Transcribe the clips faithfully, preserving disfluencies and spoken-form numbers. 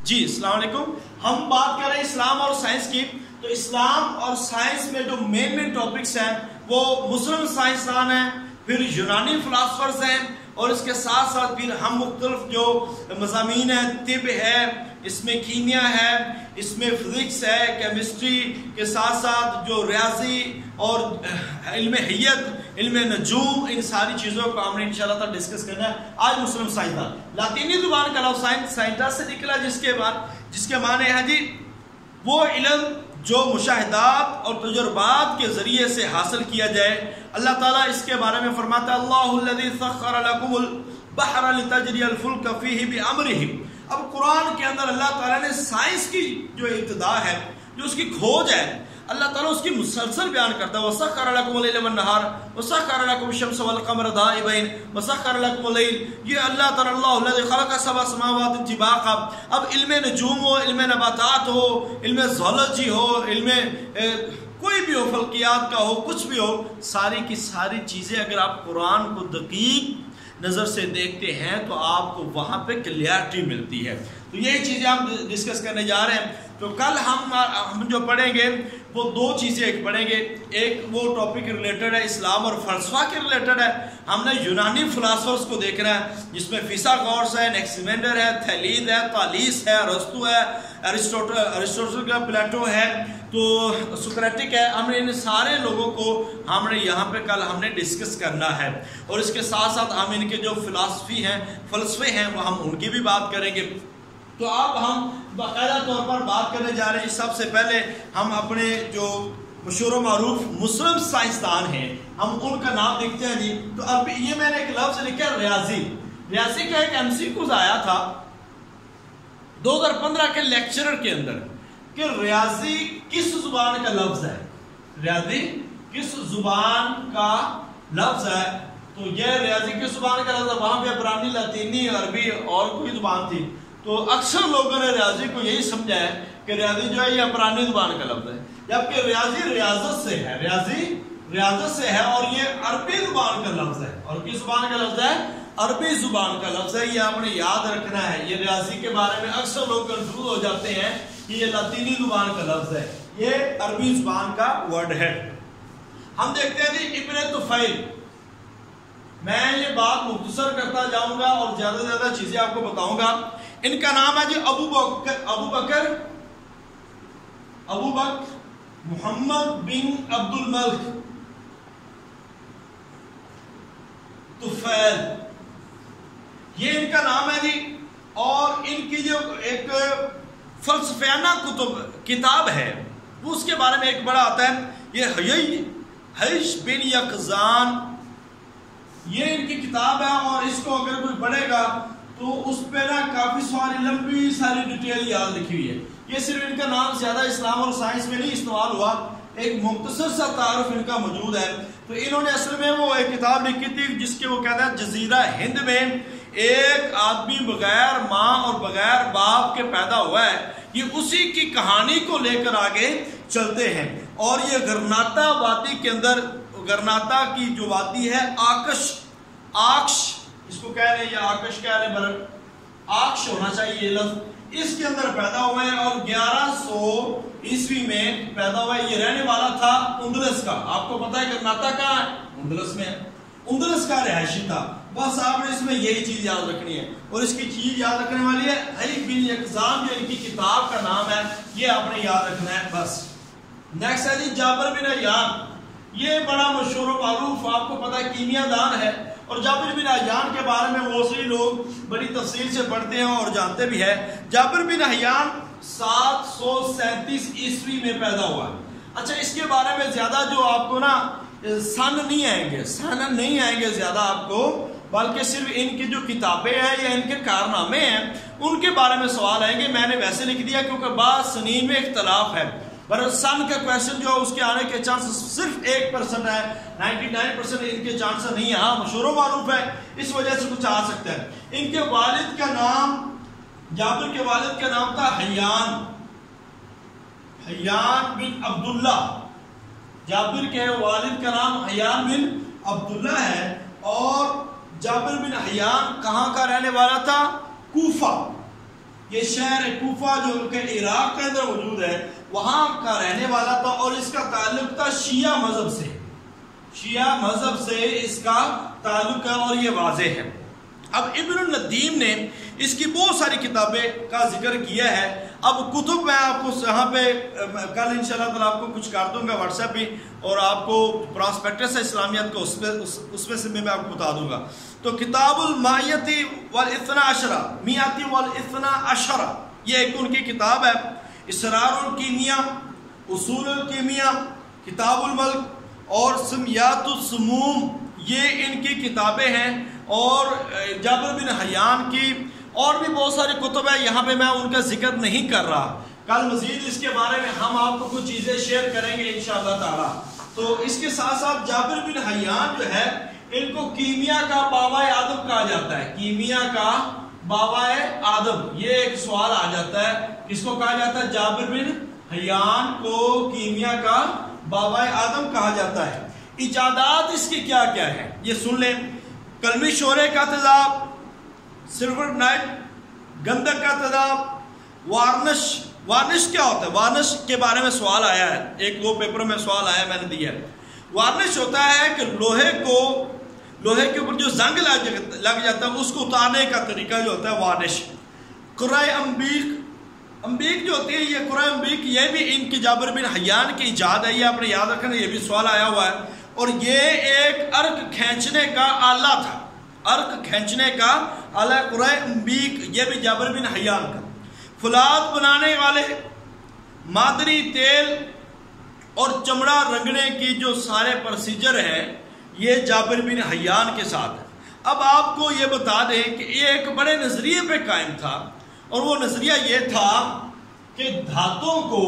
جی السلام علیکم. ہم بات کر رہے ہیں اسلام اور سائنس کی. تو اسلام اور سائنس میں جو مین مین ٹاپکس ہیں وہ مسلم سائنسدان ہیں, پھر یونانی فلاسفرز ہیں, اور اس کے ساتھ ساتھ پھر ہم مختلف جو مضامین ہیں, طب ہے, اس میں کیمیا ہے, اس میں فزکس ہے, کیمسٹری کے ساتھ ساتھ جو ریاضی اور علم حیت, علم نجوم, ان ساری چیزوں کو ہم نے انشاءاللہ تعالی ڈسکس کرنا ہے. آج مسلم سائنسدان, لاطینی زبان کا لفظ سائنس سائنٹس سے نکلا, جس کے بعد جس کے معنی ہے جی وہ علم جو مشاہدات اور تجربات کے ذریعے سے حاصل کیا جائے. اللہ تعالیٰ اس کے بارے میں فرماتا ہے اللہ الذی سخر لکم البحر لتجری الفلک فیہ بامرہ. اب قرآن کے اندر اللہ تعالیٰ نے سائنس کی جو ابتدا ہے, جو اس کی کھوج ہے, اللہ تعالیٰ اس کی مسلسل بیان کرتا ہے. وَسَخَّرَ لَكُمُ اللَّيْلَ وَالنَّهَارَ وَسَخَّرَ لَكُمُ الشَّمْسَ وَالْقَمَرَ دَائِبَيْنِ وَسَخَّرَ لَكُمُ اللَّيْلَ. یہ اللہ تعالیٰ اللہ الذی خلق سبع سماوات طباقا. اب علم نجوم ہو, علم نباتات ہو, علم زولوجی ہو, علم کوئی بھی ہو, فلکیات کا ہو, کچھ بھی ہو, ساری کی ساری چیزیں اگر آپ قرآن کو دقیق نظر سے دیکھتے ہیں تو آپ کو وہاں پہ کلیئرٹی ملتی ہے. تو یہی چیزیں ہم ڈسکس کرنے جا رہے ہیں. تو کل ہم ہم جو پڑھیں گے وہ دو چیزیں ایک پڑھیں گے. ایک وہ ٹاپک ریلیٹڈ ہے اسلام اور فلسفہ کے ریلیٹڈ ہے. ہم نے یونانی فلاسفرز کو دیکھنا ہے, جس میں فیثاغورس ہے, انیکسیمینڈر ہے, تھیلیز ہے, تالیس ہے, ارسطو ہے, ارسطوٹل ارسطوٹل کا پلیٹو ہے, تو سکریٹک ہے. ہم نے ان سارے لوگوں کو ہم نے یہاں پہ کل ہم نے ڈسکس کرنا ہے, اور اس کے ساتھ ساتھ ہم ان کے جو فلسفی ہیں, فلسفے ہیں, وہ ہم ان کی بھی بات کریں گے. تو اب ہم باقاعدہ طور پر بات کرنے جا رہے ہیں. سب سے پہلے ہم اپنے جو مشہور و معروف مسلم سائنسدان ہیں, ہم ان کا نام لکھتے ہیں جی. تو اب یہ میں نے ایک لفظ لکھا ہے ریاضی. ریاضی کا ایک ایم سی کیوز آیا تھا دو ہزار پندرہ کے لیکچرر کے اندر کہ ریاضی کس زبان کا لفظ ہے, ریاضی کس زبان کا لفظ ہے. تو یہ ریاضی کس زبان کا لفظ ہے, وہاں پہ عبرانی, لاطینی, عربی اور کوئی زبان تھی. تو اکثر لوگوں نے ریاضی کو یہی سمجھا ہے کہ ریاضی جو ہے یہ عبرانی زبان کا لفظ ہے, جبکہ ریاضی ریاضت سے ہے, ریاضی ریاضت سے ہے, اور یہ عربی زبان کا لفظ ہے. اور کس زبان کا لفظ ہے, عربی زبان کا لفظ ہے. یہ آپ نے یاد رکھنا ہے. یہ ریاضی کے بارے میں اکثر لوگ کنفیوز ہو جاتے ہیں کہ یہ لاطینی زبان کا لفظ ہے, یہ عربی زبان کا ورڈ ہے. ہم دیکھتے ہیں جی ابن طفیل. میں یہ بات مختصر کرتا جاؤں گا اور زیادہ سے زیادہ چیزیں آپ کو بتاؤں گا. ان کا نام ہے جی ابو بکر ابو بکر ابو بکر محمد بن عبد الملک طفیل, یہ ان کا نام ہے جی. اور ان کی جو ایک فلسفیانہ کتب کتاب ہے وہ اس کے بارے میں ایک بڑا آتا ہے, یہ حیش بن یقظان, یہ ان کی کتاب ہے. اور اس کو اگر کوئی پڑھے گا تو اس پہ نا کافی ساری لمبی ساری ڈیٹیل یاد لکھی ہوئی ہے. یہ صرف ان کا نام زیادہ اسلام اور سائنس میں نہیں استعمال ہوا, ایک مختصر سا تعارف ان کا موجود ہے. تو انہوں نے اصل میں وہ ایک کتاب لکھی تھی جس کے وہ کہتے ہیں جزیرہ ہند میں ایک آدمی بغیر ماں اور بغیر باپ کے پیدا ہوا ہے. یہ اسی کی کہانی کو لے کر آگے چلتے ہیں. اور یہ گرناتا وادی کے اندر, گرناتا کی جو وادی ہے, آکش آکش اس کو کہہ رہے ہیں, یا آکش کہہ رہے ہیں, آکش ہونا چاہیے یہ لفظ, اس کے اندر پیدا ہوئے ہیں. اور گیارہ سو عیسوی میں پیدا ہوا ہے. یہ رہنے والا تھا اندلس کا. آپ کو پتا ہے گرناتا کہاں ہے, اندلس میں, اندلس کا رہائشی تھا. بس آپ نے اس میں یہی چیز یاد رکھنی ہے. اور اس کی چیز یاد رکھنے والی ہے حیش بن یقظان, جو ان کی کتاب کا نام ہے, یہ آپ نے یاد رکھنا ہے بس. نیکسٹ ہے جی جابر بن حیان. یہ بڑا مشہور و معروف, آپ کو پتا ہے کیمیا دان ہے. اور جابر بن حیان کے بارے میں وہ سبھی لوگ بڑی تفصیل سے پڑھتے ہیں اور جانتے بھی ہیں. جابر بن حیان سات سو سینتیس عیسوی میں پیدا ہوا. اچھا, اس کے بارے میں زیادہ جو آپ کو نا سن نہیں آئیں گے, سن نہیں آئیں گے زیادہ آپ کو, بلکہ صرف ان کی جو کتابیں ہیں یا ان کے کارنامے ہیں ان کے بارے میں سوال آئیں گے. میں نے ویسے لکھ دیا کیونکہ بعض سنین میں اختلاف ہے. پر سن کا کویشچن جو اس کے آنے کے چانس صرف ایک پرسنٹ ہے, نائنٹی نائن پرسنٹ ان کے چانس نہیں ہے. ہاں مشہور و معروف ہے, اس وجہ سے کچھ آ سکتا ہے. ان کے والد کا نام, جابر کے والد کا نام تھا حیان, حیان بن عبداللہ. جابر کے والد کا نام حیان بن عبداللہ ہے. اور جابر بن حیان کہاں کا رہنے والا تھا, کوفہ. یہ شہر کوفہ جو کہ عراق کے اندر موجود ہے وہاں کا رہنے والا تھا، اور اس کا تعلق تھا شیعہ مذہب سے، شیعہ مذہب سے اس کا تعلق ہے، اور یہ واضح ہے۔ اب ابن الندیم نے اس کی بہت ساری کتابیں کا ذکر کیا ہے۔ اب کتب میں آپ کو یہاں پہ کل انشاءاللہ تعالیٰ آپ کو کچھ کر دوں گا واٹس ایپ پہ، اور آپ کو پراسپیکٹس اسلامیت کو اس میں اس میں سے میں آپ کو بتا دوں گا۔ تو کتاب المائیتی والاثنا عشرہ، میاتی والاثنا عشرہ، یہ ایک ان کی کتاب ہے۔ اسرار الکیمیا، اصول الکیمیا، کتاب الملک اور سمیات السموم، یہ ان کی کتابیں ہیں۔ اور جابر بن حیان کی اور بھی بہت ساری کتب ہیں، یہاں پہ میں ان کا ذکر نہیں کر رہا، کل مزید اس کے بارے میں ہم آپ کو کچھ چیزیں شیئر کریں گے انشاءاللہ تعالی۔ تو اس کے ساتھ ساتھ جابر بن حیان جو ہے ان کو کیمیا کا بابائے آدم کہا جاتا ہے، کیمیا کا بابائے آدم، یہ ایک سوال آ جاتا ہے، اس کو کہا جاتا ہے جابر بن حیان کو کیمیا کا بابائے آدم کہا جاتا ہے۔ ایجادات اس کی کیا کیا ہے یہ سن لیں۔ کلمی شورے کا تیزاب، سلور نائٹ، گندک کا تیزاب، وارنش۔ وارنش کیا ہوتا ہے؟ وارنش کے بارے میں سوال آیا ہے، ایک دو پیپر میں سوال آیا میں نے دیا ہے۔ وارنش ہوتا ہے کہ لوہے کو لوہے کے اوپر جو زنگ لگ جاتا ہے اس کو اتارنے کا طریقہ جو ہوتا ہے وارنش۔ قرائے امبیک، امبیک جو ہوتی ہے یہ قرائے امبیک، یہ بھی ان کی جابر بن حیان کی ایجاد ہے، یہ آپ نے یاد رکھنا، یہ بھی سوال آیا ہوا ہے۔ اور یہ ایک ارک کھینچنے کا آلہ تھا، ارک کھینچنے کا آلہ قرائے امبیک، یہ بھی جابر بن حیان کا۔ فولاد بنانے والے، مادری تیل اور چمڑا رنگنے کی جو سارے پروسیجر ہے یہ جابر بن حیان کے ساتھ ہے۔ اب آپ کو یہ بتا دیں کہ یہ ایک بڑے نظریے پہ قائم تھا، اور وہ نظریہ یہ تھا کہ دھاتوں کو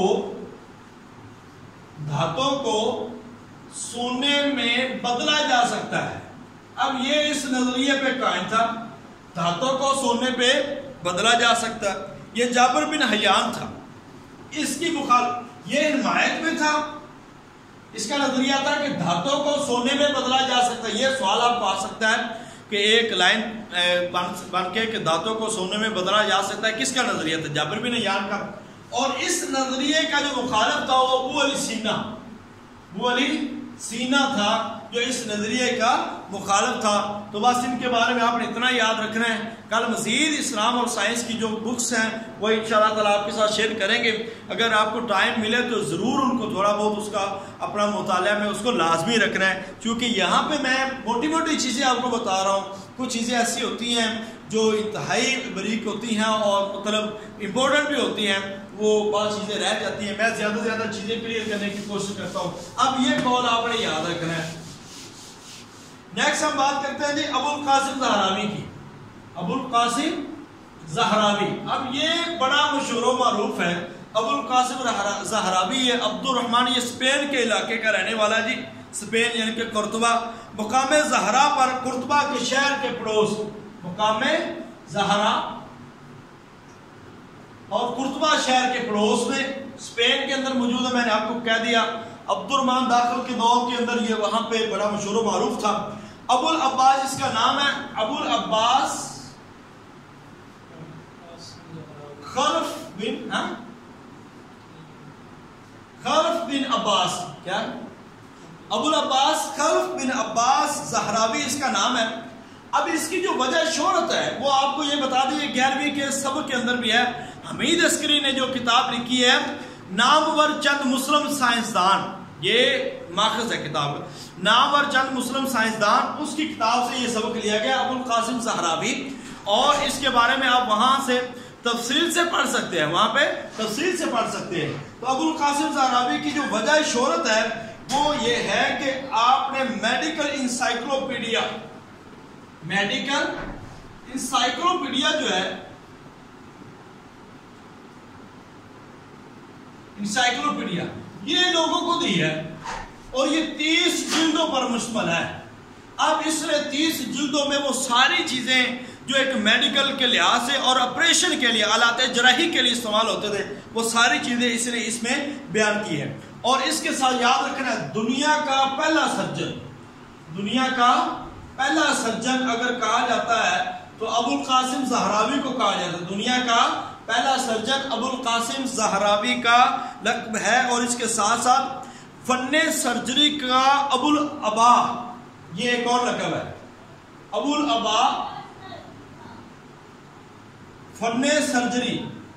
دھاتوں کو سونے میں بدلا جا سکتا ہے۔ اب یہ اس نظریے پہ قائم تھا، دھاتوں کو سونے پہ بدلا جا سکتا ہے، یہ جابر بن حیان تھا، اس کی مخالف یہ حمایت میں تھا، اس کا نظریہ تھا کہ دھاتوں کو سونے میں بدلا جا سکتا ہے۔ یہ سوال آپ کو آ سکتا ہے کہ ایک لائن بن کے کہ دھاتوں کو سونے میں بدلا جا سکتا ہے، کس کا نظریہ تھا؟ جابر بن حیان کا۔ اور اس نظریے کا جو مخالف تھا وہ ابو علی سینا ابو علی سینا تھا جو اس نظریے کا مخالف تھا۔ تو بس ان کے بارے میں آپ نے اتنا یاد رکھنا ہے۔ کل مزید اسلام اور سائنس کی جو بکس ہیں وہ انشاءاللہ تعالیٰ آپ کے ساتھ شیئر کریں گے، اگر آپ کو ٹائم ملے تو ضرور ان کو تھوڑا بہت اس کا اپنا مطالعہ میں اس کو لازمی رکھنا ہے، کیونکہ یہاں پہ میں موٹی موٹی چیزیں آپ کو بتا رہا ہوں، کچھ چیزیں ایسی ہوتی ہیں جو انتہائی بریک ہوتی ہیں اور مطلب امپورٹنٹ بھی ہوتی ہیں، وہ بعض چیزیں رہ جاتی ہیں، میں زیادہ سے زیادہ چیزیں کلیئر کرنے کی کوشش کرتا ہوں۔ اب یہ قول آپ نے یاد رکھنا ہے۔ نیکسٹ ہم بات کرتے ہیں جی ابو القاسم زہراوی کی، ابو القاسم زہراوی۔ اب یہ بڑا مشہور و معروف ہے ابو القاسم زہراوی، یہ عبد الرحمن، یہ اسپین کے علاقے کا رہنے والا جی، اسپین یعنی کہ قرطبہ، مقام زہرا پر، قرطبہ کے شہر کے پڑوس، مقام زہرا اور قرطبہ شہر کے پڑوس میں اسپین کے اندر موجود ہے۔ میں نے آپ کو کہہ دیا عبد الرحمن داخل کے دور کے اندر یہ وہاں پہ بڑا مشہور و معروف تھا۔ ابو العباس اس کا نام ہے، ابو العباس خلف بن ہاں خلف بن عباس، کیا ابو العباس خلف بن عباس زہراوی اس کا نام ہے۔ اب اس کی جو وجہ شہرت ہے وہ آپ کو یہ بتا دیجیے، گیارہویں کے سبق کے اندر بھی ہے، حمید عسکری نے جو کتاب لکھی ہے نامور چند مسلم سائنسدان، یہ ماخذ ہے کتاب، نامور چند مسلم سائنسدان، اس کی کتاب سے یہ سبق لیا گیا ابو القاسم زہراوی، اور اس کے بارے میں آپ وہاں سے تفصیل سے پڑھ سکتے ہیں، وہاں پہ تفصیل سے پڑھ سکتے ہیں۔ تو ابو القاسم زہراوی کی جو وجہ شہرت ہے وہ یہ ہے کہ آپ نے میڈیکل انسائکلوپیڈیا میڈیکل انسائکلوپیڈیا جو ہے انسائکلوپیڈیا یہ لوگوں کو دی ہے، اور یہ تیس جلدوں پر مشتمل ہے۔ اب اس نے تیس جلدوں میں وہ ساری چیزیں جو ایک میڈیکل کے لحاظ سے اور آپریشن کے لیے، آلات جراحی کے لیے استعمال ہوتے تھے، وہ ساری چیزیں اس نے اس میں بیان کی ہے۔ اور اس کے ساتھ یاد رکھنا ہے دنیا کا پہلا سرجن دنیا کا پہلا سرجن اگر کہا جاتا ہے تو ابو القاسم زہراوی کو کہا جاتا ہے، دنیا کا پہلا سرجن ابو القاسم زہراوی کا لقب ہے، اور اس کے ساتھ ساتھ فن سرجری کا ابو العبا، یہ ایک اور لقب ہے، ابو العبا فن سرجری،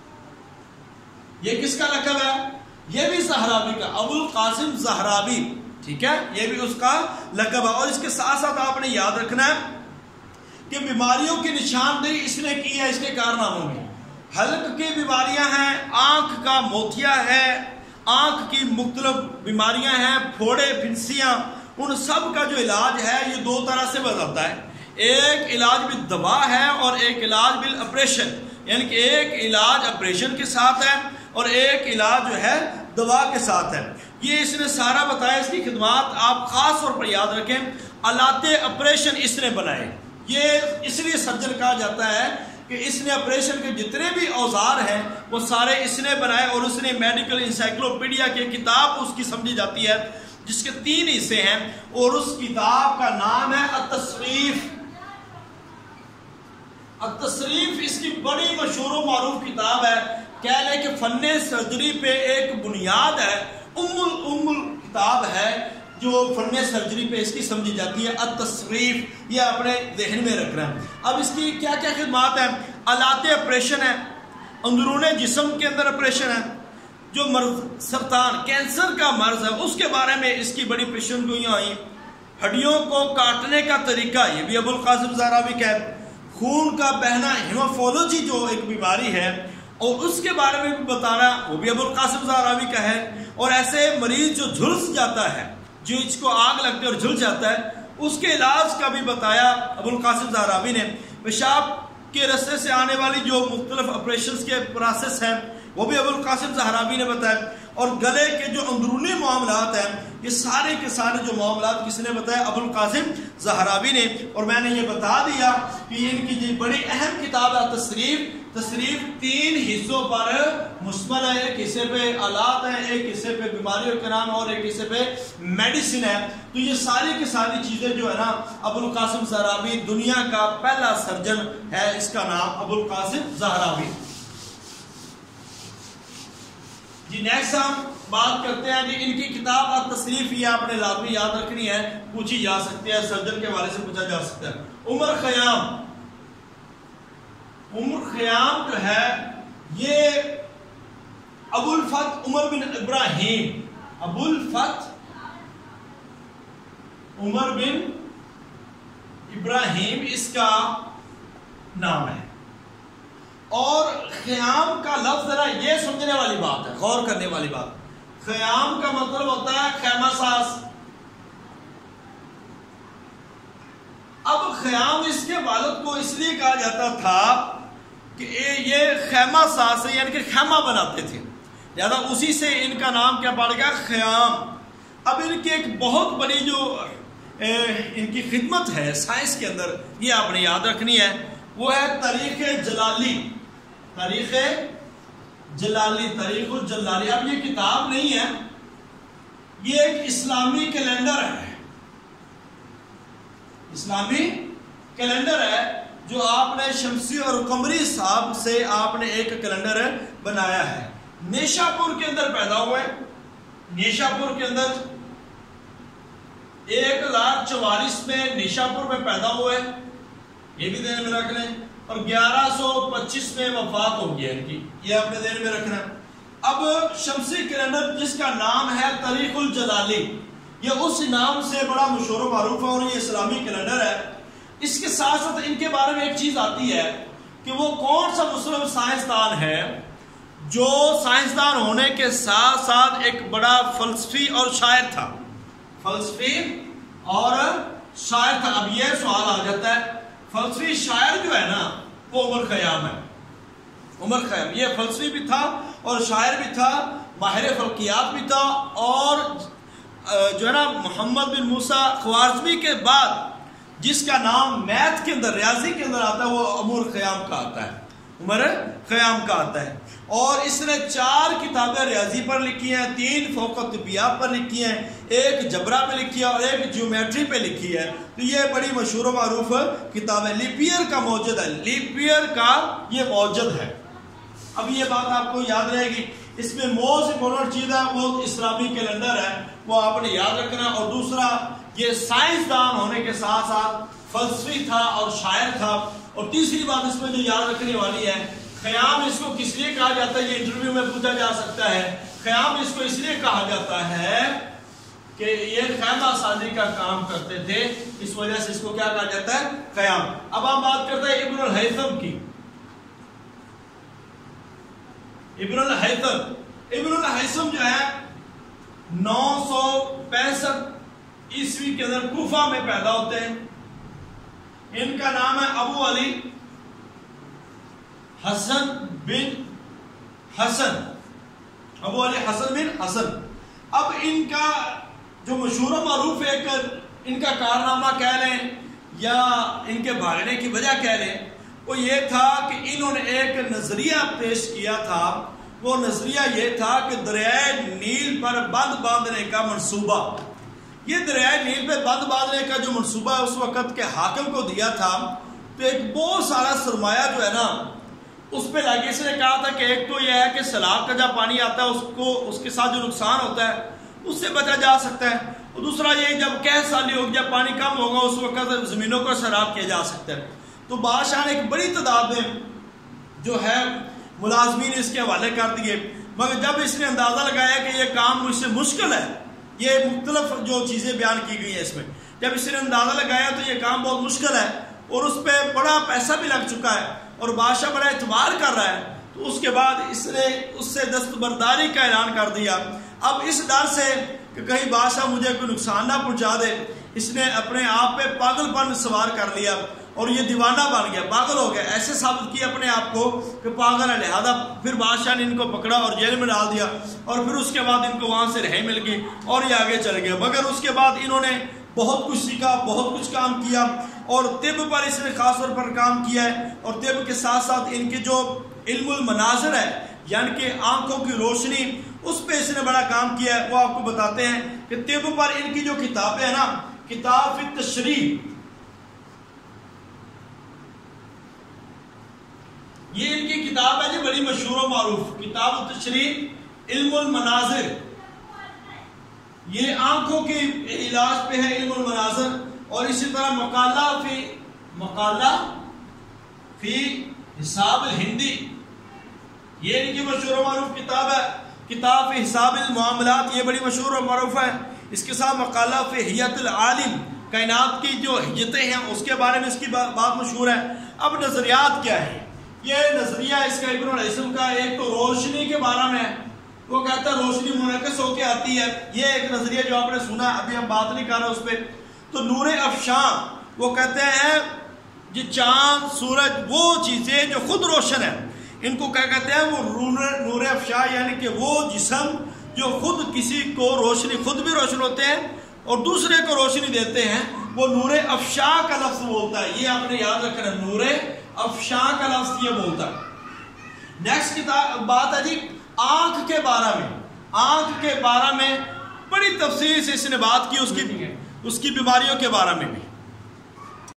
یہ کس کا لقب ہے؟ یہ بھی زہراوی کا، ابو القاسم زہراوی، ٹھیک ہے، یہ بھی اس کا لقب ہے۔ اور اس کے ساتھ ساتھ آپ نے یاد رکھنا ہے کہ بیماریوں کی نشاندہی اس نے کی ہے اس کے کارناموں میں۔ حلق کی بیماریاں ہیں، آنکھ کا موتیا ہے، آنکھ کی مختلف بیماریاں ہیں، پھوڑے پھنسیاں، ان سب کا جو علاج ہے یہ دو طرح سے بتاتا ہے، ایک علاج بھی دوا ہے اور ایک علاج بال آپریشن، یعنی کہ ایک علاج آپریشن کے ساتھ ہے اور ایک علاج جو ہے دوا کے ساتھ ہے۔ یہ اس نے سارا بتایا، اس کی خدمات آپ خاص طور پر یاد رکھیں، آلات آپریشن اس نے بنائے، یہ اس لیے سرجن کہا جاتا ہے کہ اس نے آپریشن کے جتنے بھی اوزار ہیں وہ سارے اس نے بنائے، اور اس نے میڈیکل انسائکلوپیڈیا کی کتاب اس کی سمجھی جاتی ہے جس کے تین حصے ہیں، اور اس کتاب کا نام ہے التصریف۔ التصریف اس کی بڑی مشہور و معروف کتاب ہے، کہہ لیں کہ فن سرجری پہ ایک بنیاد ہے، ام ام کتاب ہے جو فن سرجری پہ اس کی سمجھی جاتی ہے، التصریف، یہ اپنے ذہن میں رکھ رہے ہیں۔ اب اس کی کیا کیا خدمات ہیں؟ آلات آپریشن ہے، اندرون جسم کے اندر آپریشن ہے، جو مرض سرطان کینسر کا مرض ہے اس کے بارے میں اس کی بڑی پیشن گوئیاں آئیں، ہڈیوں کو کاٹنے کا طریقہ یہ بھی ابو القاسم زہراوی کا ہے، خون کا بہنا ہیموفولوجی جو ایک بیماری ہے اور اس کے بارے میں بھی بتانا وہ بھی ابو القاسم زہراوی کا ہے، اور ایسے مریض جو جھلس جاتا ہے، جو اس کو آگ لگتی ہے اور جھل جاتا ہے، اس کے علاج کا بھی بتایا ابو القاسم زہراوی نے۔ پیشاب کے رستے سے آنے والی جو مختلف آپریشنز کے پروسیس ہیں وہ بھی ابو القاسم زہراوی نے بتایا، اور گلے کے جو اندرونی معاملات ہیں یہ سارے کے سارے جو معاملات کس نے بتایا؟ ابو القاسم زہراوی نے۔ اور میں نے یہ بتا دیا کہ ان کی جو بڑی اہم کتاب ہے تصریف، تصریف تین حصوں پر مشتمل ہے، ایک حصے پہ آلات ہیں، ایک حصے پہ بیماریوں کے نام، اور ایک حصے پہ میڈیسن ہے۔ تو یہ ساری کی ساری چیزیں جو ہے نا ابو القاسم زہراوی دنیا کا پہلا سرجن ہے، اس کا نام ابو القاسم زہراوی۔ جی نیکسٹ ہم بات کرتے ہیں جی ان کی کتاب التصریف، یہ آپ نے لازمی یاد رکھنی ہے، پوچھی جا سکتی ہے، سرجن کے حوالے سے پوچھا جا سکتا ہے۔ عمر خیام، عمر خیام جو ہے یہ ابو الفتح عمر بن ابراہیم، ابو الفتح عمر بن ابراہیم اس کا نام ہے، اور خیام کا لفظ ذرا یہ سمجھنے والی بات ہے، غور کرنے والی بات، خیام کا مطلب ہوتا ہے خیمہ ساز۔ اب خیام اس کے والد کو اس لیے کہا جاتا تھا کہ یہ خیمہ ساز ہے، یعنی کہ خیمہ بناتے تھے، لہذا اسی سے ان کا نام کیا پڑ گیا؟ خیام۔ اب ان کی ایک بہت بڑی جو ان کی خدمت ہے سائنس کے اندر، یہ آپ نے یاد رکھنی ہے، وہ ہے تاریخ جلالی، تاریخ جلالی، تاریخ الجلالی۔ اب یہ کتاب نہیں ہے، یہ ایک اسلامی کیلنڈر ہے، اسلامی کیلنڈر ہے جو آپ نے شمسی اور قمری صاحب سے آپ نے ایک کیلنڈر بنایا ہے، نیشا پور کے اندر پیدا ہوا ہے، نیشا پور کے اندر ایک ہزار چوالیس میں نیشا پور میں پیدا ہوا ہے، یہ بھی ذہن میں رکھ لیں، اور گیارہ سو پچیس میں وفات ہو گیا ان کی، یہ آپ نے ذہن میں رکھنا ہے۔ اب شمسی کیلنڈر جس کا نام ہے تاریخ الجلالی، یہ اس نام سے بڑا مشہور و معروف ہے اور یہ اسلامی کیلنڈر ہے۔ اس کے ساتھ ساتھ ان کے بارے میں ایک چیز آتی ہے کہ وہ کون سا مسلم سائنسدان ہے جو سائنسدان ہونے کے ساتھ ساتھ ایک بڑا فلسفی اور شاعر تھا، فلسفی اور شاعر تھا۔ اب یہ سوال آ جاتا ہے، فلسفی شاعر جو ہے نا وہ عمر خیام ہے، عمر خیام یہ فلسفی بھی تھا اور شاعر بھی تھا، ماہر فلکیات بھی تھا، اور جو ہے نا محمد بن موسیٰ خوارزمی کے بعد جس کا نام میتھ کے اندر، ریاضی کے اندر آتا ہے، وہ عمر خیام کا آتا ہے، عمر خیام کا آتا ہے۔ اور اس نے چار کتابیں ریاضی پر لکھی ہیں، تین فوق الطبیعیات پر لکھی ہیں، ایک جبرا پہ لکھی ہے اور ایک جیومیٹری پہ لکھی ہے۔ تو یہ بڑی مشہور و معروف کتاب ہے، لیپ ایئر کا موجد ہے، لیپ ایئر کا یہ موجد ہے۔ اب یہ بات آپ کو یاد رہے گی. اس میں موسٹ امپورٹنٹ چیز ہے وہ اسلامی کیلنڈر ہے، وہ آپ نے یاد رکھنا. اور دوسرا یہ سائنسدان ہونے کے ساتھ ساتھ فلسفی تھا اور شاعر تھا. اور تیسری بات اس میں جو یاد رکھنے والی ہے، خیام اس کو کس لیے کہا جاتا ہے، یہ انٹرویو میں پوچھا جا سکتا ہے. خیام اس کو اس لیے کہا جاتا ہے کہ یہ خیمہ سازی کا کام کرتے تھے، اس وجہ سے اس کو کیا کہا جاتا ہے، خیام. اب ہم بات کرتے ہیں ابن الہیثم کی. ابن الہیثم ابن الہیثم جو ہے نو سو پینسٹھ عیسوی کے اندر کوفہ میں پیدا ہوتے ہیں. ان کا نام ہے ابو علی حسن بن حسن، ابو علی حسن بن حسن. اب ان کا جو مشہور و معروف ایک ان کا کارنامہ کہہ لیں یا ان کے بھاگنے کی وجہ کہہ لیں، وہ یہ تھا کہ انہوں نے ایک نظریہ پیش کیا تھا. وہ نظریہ یہ تھا کہ دریائے نیل پر بند باندھنے کا منصوبہ، یہ دریائے نیل پہ بند باندھنے کا جو منصوبہ اس وقت کے حاکم کو دیا تھا، تو ایک بہت سارا سرمایہ جو ہے نا اس پہ لگے. اس نے کہا تھا کہ ایک تو یہ ہے کہ سیلاب کا جب پانی آتا ہے اس کو اس کے ساتھ جو نقصان ہوتا ہے اس سے بچا جا سکتا ہے. اور دوسرا یہ جب قحط سالی ہوگی، جب پانی کم ہوگا اس وقت زمینوں کو سیراب کیا جا سکتا ہے. تو بادشاہ نے ایک بڑی تعداد میں جو ہے ملازمین اس کے حوالے کر دیے. مگر جب اس نے اندازہ لگایا کہ یہ کام مجھ سے مشکل ہے، یہ مختلف جو چیزیں بیان کی گئی ہیں اس میں، جب اس نے اندازہ لگایا تو یہ کام بہت مشکل ہے اور اس پہ بڑا پیسہ بھی لگ چکا ہے اور بادشاہ بڑا اعتبار کر رہا ہے، تو اس کے بعد اس نے اس سے دستبرداری کا اعلان کر دیا. اب اس ڈر سے کہ کہیں بادشاہ مجھے کوئی نقصان نہ پہنچا دے، اس نے اپنے آپ پہ پاگل پن سوار کر لیا اور یہ دیوانہ بن گیا، پاگل ہو گیا. ایسے ثابت کیا اپنے آپ کو کہ پاگل ہے. لہذا پھر بادشاہ نے ان کو پکڑا اور جیل میں ڈال دیا اور پھر اس کے بعد ان کو وہاں سے رہائی مل گئی اور یہ آگے چل گیا. مگر اس کے بعد انہوں نے بہت کچھ سیکھا، بہت کچھ کام کیا اور طب پر اس نے خاص طور پر کام کیا ہے. اور طب کے ساتھ ساتھ ان کے جو علم المناظر ہے یعنی کہ آنکھوں کی روشنی، اس پہ اس نے بڑا کام کیا ہے. وہ آپ کو بتاتے ہیں کہ طب پر ان کی جو کتابیں ہیں نا، کتاب فی التشریح، یہ ان کی کتاب ہے جی بڑی مشہور و معروف، کتاب التشریح علم المناظر. یہ آنکھوں کے علاج پہ ہے علم المناظر. اور اسی طرح مقالہ فی مقالہ فی حساب الہندی، یہ ان کی مشہور و معروف کتاب ہے. کتاب فی حساب المعاملات، یہ بڑی مشہور و معروف ہے. اس کے ساتھ مقالہ فی حیت العالم، کائنات کی جو حیتیں ہیں اس کے بارے میں اس کی بات مشہور ہے. اب نظریات کیا ہے؟ یہ نظریہ اس کا ابن الہیثم کا ایک تو روشنی کے بارے میں، وہ کہتا ہے روشنی منعکس ہو کے آتی ہے، یہ ایک نظریہ جو آپ نے سنا ہے، ابھی ہم بات نہیں کر رہے اس پہ. تو نور افشاں، وہ کہتے ہیں یہ چاند سورج وہ چیزیں جو خود روشن ہیں، ان کو کیا کہتے ہیں، وہ نور افشاں، یعنی کہ وہ جسم جو خود کسی کو روشنی، خود بھی روشن ہوتے ہیں اور دوسرے کو روشنی دیتے ہیں، وہ نور افشاں کا لفظ بولتا ہے. یہ آپ نے یاد رکھنا، نور افشاں کا لفظ یہ بولتا ہے. نیکسٹ کتاب بات ہے جی آنکھ کے بارے میں. آنکھ کے بارے میں بڑی تفصیل سے اس نے بات کی، اس کی اس کی بیماریوں کے بارے میں بھی.